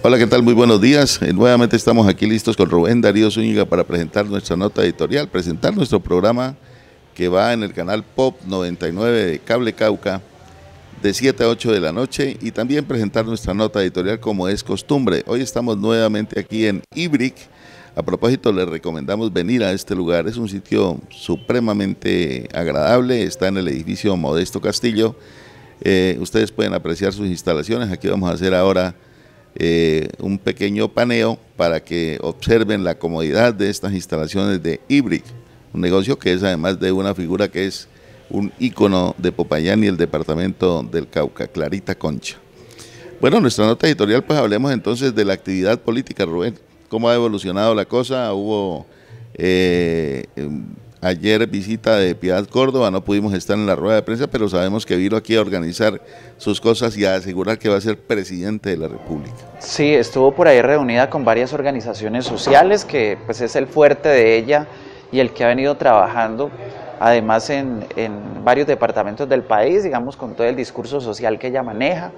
Hola, ¿qué tal? Muy buenos días. Nuevamente estamos aquí listos con Rubén Darío Zúñiga para presentar nuestra nota editorial, presentar nuestro programa que va en el canal Pop 99 de Cable Cauca de 7 a 8 de la noche y también presentar nuestra nota editorial como es costumbre. Hoy estamos nuevamente aquí en Ibric. A propósito, les recomendamos venir a este lugar. Es un sitio supremamente agradable, está en el edificio Modesto Castillo. Ustedes pueden apreciar sus instalaciones. Aquí vamos a hacer ahora un pequeño paneo para que observen la comodidad de estas instalaciones de Ibric, un negocio que es además de una figura que es un ícono de Popayán y el departamento del Cauca, Clarita Concha. Bueno, nuestra nota editorial, pues hablemos entonces de la actividad política, Rubén. ¿Cómo ha evolucionado la cosa? Hubo ayer visita de Piedad Córdoba, no pudimos estar en la rueda de prensa, pero sabemos que vino aquí a organizar sus cosas y a asegurar que va a ser presidente de la República. Sí, estuvo por ahí reunida con varias organizaciones sociales, que pues es el fuerte de ella y el que ha venido trabajando, además en varios departamentos del país, digamos, con todo el discurso social que ella maneja,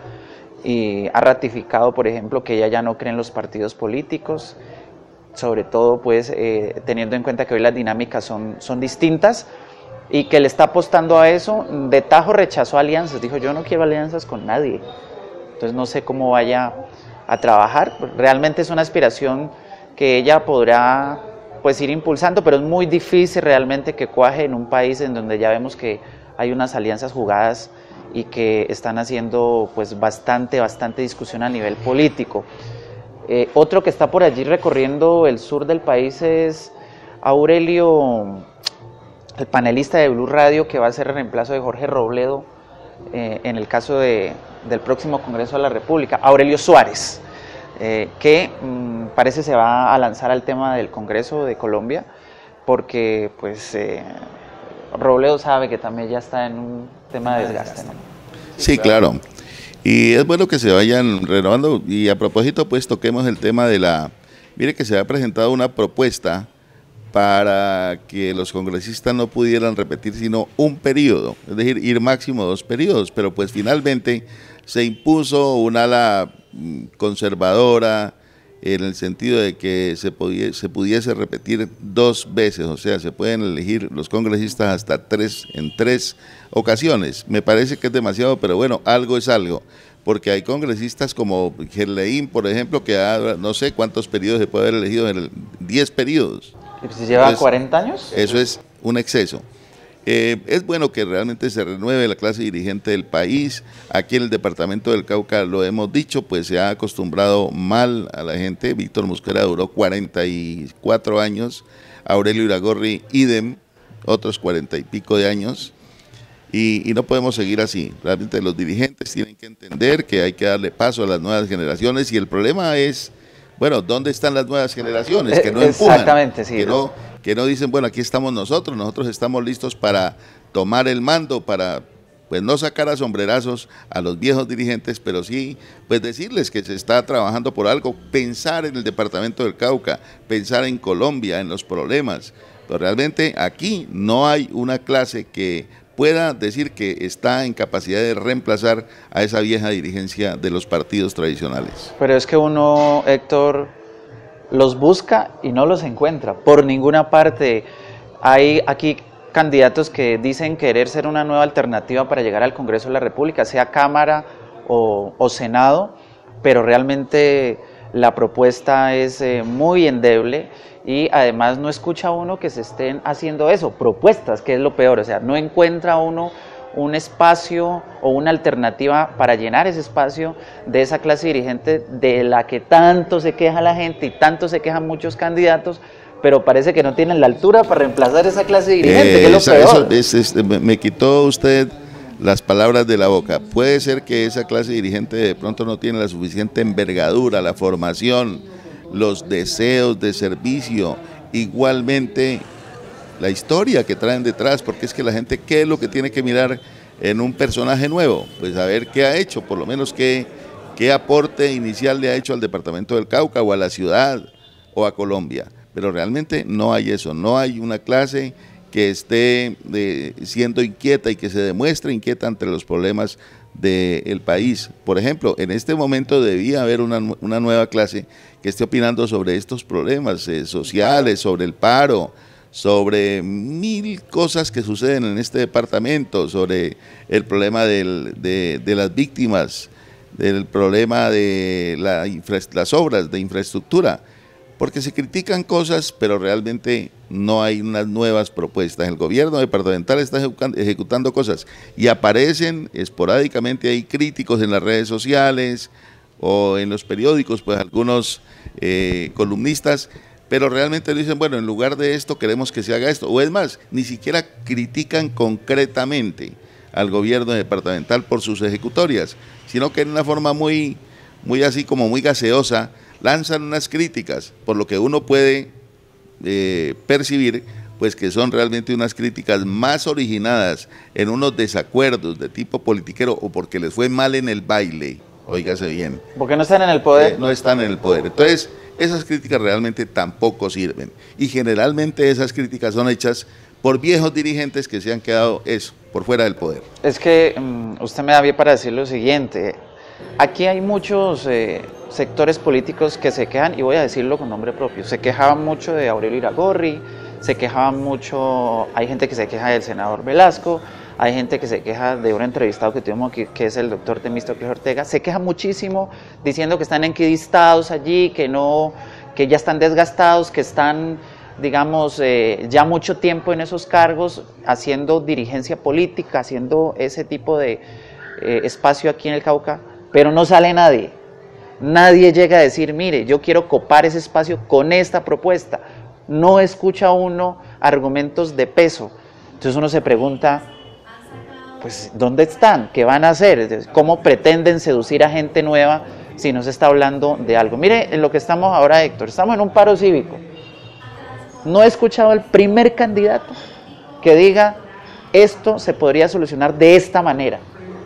y ha ratificado, por ejemplo, que ella ya no cree en los partidos políticos, sobre todo pues teniendo en cuenta que hoy las dinámicas son distintas y que le está apostando a eso. De tajo rechazó alianzas, dijo yo no quiero alianzas con nadie, entonces no sé cómo vaya a trabajar. Realmente es una aspiración que ella podrá pues ir impulsando, pero es muy difícil realmente que cuaje en un país en donde ya vemos que hay unas alianzas jugadas y que están haciendo pues bastante discusión a nivel político. Otro que está por allí recorriendo el sur del país es Aurelio, el panelista de Blue Radio, que va a ser el reemplazo de Jorge Robledo en el caso del próximo Congreso de la República, Aurelio Suárez, que parece se va a lanzar al tema del Congreso de Colombia, porque pues Robledo sabe que también ya está en un tema de desgaste, ¿no? Sí, claro. Y es bueno que se vayan renovando. Y a propósito, pues toquemos el tema de mire que se ha presentado una propuesta para que los congresistas no pudieran repetir sino un periodo, es decir, ir máximo 2 periodos, pero pues finalmente se impuso un ala conservadora en el sentido de que se pudiese repetir 2 veces, o sea, se pueden elegir los congresistas hasta 3 en 3 ocasiones. Me parece que es demasiado, pero bueno, algo es algo, porque hay congresistas como Gerleín, por ejemplo, que no sé cuántos periodos se puede haber elegido, 10 periodos. ¿Y si lleva 40 años? Eso es un exceso. Es bueno que realmente se renueve la clase dirigente del país. Aquí en el departamento del Cauca, lo hemos dicho, pues se ha acostumbrado mal a la gente. Víctor Mosquera duró 44 años, Aurelio Iragorri idem, otros 40 y pico de años, y no podemos seguir así. Realmente los dirigentes tienen que entender que hay que darle paso a las nuevas generaciones, y el problema es, bueno, ¿dónde están las nuevas generaciones? Que no empujan, exactamente, sí, que no dicen, bueno, aquí estamos nosotros estamos listos para tomar el mando, para pues no sacar a sombrerazos a los viejos dirigentes, pero sí pues decirles que se está trabajando por algo, pensar en el departamento del Cauca, pensar en Colombia, en los problemas. Pero realmente aquí no hay una clase que pueda decir que está en capacidad de reemplazar a esa vieja dirigencia de los partidos tradicionales. Pero es que uno, Héctor, los busca y no los encuentra por ninguna parte. Hay aquí candidatos que dicen querer ser una nueva alternativa para llegar al Congreso de la República, sea Cámara o Senado, pero realmente la propuesta es muy endeble, y además no escucha uno que se estén haciendo eso, propuestas, que es lo peor. O sea, no encuentra uno un espacio o una alternativa para llenar ese espacio de esa clase dirigente de la que tanto se queja la gente y tanto se quejan muchos candidatos, pero parece que no tienen la altura para reemplazar esa clase dirigente, que es lo peor. Me quitó usted las palabras de la boca. Puede ser que esa clase dirigente de pronto no tiene la suficiente envergadura, la formación, los deseos de servicio, igualmente la historia que traen detrás, porque es que la gente, ¿qué es lo que tiene que mirar en un personaje nuevo? Pues a ver qué ha hecho, por lo menos qué aporte inicial le ha hecho al departamento del Cauca o a la ciudad o a Colombia. Pero realmente no hay eso, no hay una clase que esté siendo inquieta y que se demuestre inquieta ante los problemas del país. Por ejemplo, en este momento debía haber una nueva clase que esté opinando sobre estos problemas sociales, sobre el paro, sobre mil cosas que suceden en este departamento, sobre el problema de las víctimas, del problema de las obras de infraestructura, porque se critican cosas, pero realmente no hay unas nuevas propuestas. El gobierno departamental está ejecutando cosas y aparecen esporádicamente ahí críticos en las redes sociales o en los periódicos, pues algunos columnistas, pero realmente dicen, bueno, en lugar de esto queremos que se haga esto, o es más, ni siquiera critican concretamente al gobierno departamental por sus ejecutorias, sino que en una forma muy así como muy gaseosa, lanzan unas críticas, por lo que uno puede percibir, pues que son realmente unas críticas más originadas en unos desacuerdos de tipo politiquero o porque les fue mal en el baile, óigase bien. Porque no están en el poder. No están en el poder. Entonces, esas críticas realmente tampoco sirven. Y generalmente esas críticas son hechas por viejos dirigentes que se han quedado por fuera del poder. Es que usted me da bien para decir lo siguiente. Aquí hay muchos sectores políticos que se quejan, y voy a decirlo con nombre propio, se quejaban mucho de Aurelio Iragorri, se quejaban mucho, hay gente que se queja del senador Velasco, hay gente que se queja de un entrevistado que tuvimos aquí, que es el doctor Temístocles Ortega, se queja muchísimo diciendo que están enquistados allí, que ya están desgastados, que están, digamos, ya mucho tiempo en esos cargos, haciendo dirigencia política, haciendo ese tipo de espacio aquí en el Cauca, pero no sale nadie. Nadie llega a decir, mire, yo quiero copar ese espacio con esta propuesta. No escucha uno argumentos de peso. Entonces uno se pregunta, pues, ¿dónde están? ¿Qué van a hacer? ¿Cómo pretenden seducir a gente nueva si no se está hablando de algo? Mire, en lo que estamos ahora, Héctor, estamos en un paro cívico. No he escuchado al primer candidato que diga, esto se podría solucionar de esta manera,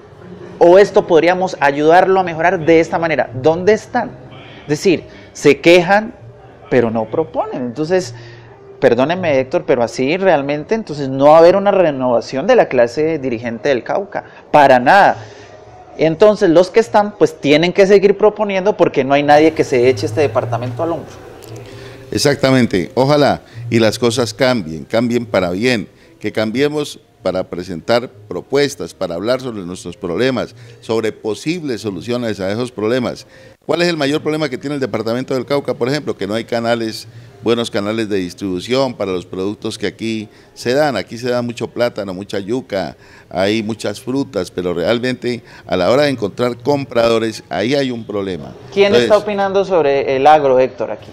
o esto podríamos ayudarlo a mejorar de esta manera. ¿Dónde están? Es decir, se quejan, pero no proponen. Entonces, perdónenme, Héctor, pero así realmente entonces no va a haber una renovación de la clase dirigente del Cauca, para nada. Entonces los que están pues tienen que seguir proponiendo porque no hay nadie que se eche este departamento al hombro. Exactamente, ojalá y las cosas cambien para bien, que cambiemos para presentar propuestas, para hablar sobre nuestros problemas, sobre posibles soluciones a esos problemas. ¿Cuál es el mayor problema que tiene el departamento del Cauca, por ejemplo? Que no hay buenos canales de distribución para los productos que aquí se dan. Aquí se da mucho plátano, mucha yuca, hay muchas frutas, pero realmente a la hora de encontrar compradores, ahí hay un problema. ¿Quién está opinando sobre el agro, Héctor, aquí?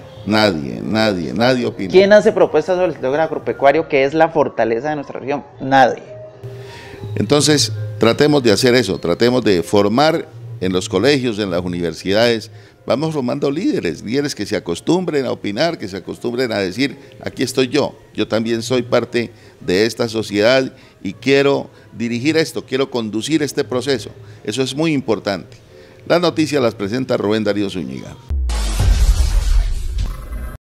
Nadie opina. ¿Quién hace propuestas sobre el sector agropecuario, que es la fortaleza de nuestra región? Nadie. Entonces, tratemos de hacer eso, tratemos de formar en los colegios, en las universidades, vamos formando líderes que se acostumbren a opinar, que se acostumbren a decir, aquí estoy yo también soy parte de esta sociedad y quiero dirigir esto, quiero conducir este proceso. Eso es muy importante. Las noticias las presenta Rubén Darío Zúñiga.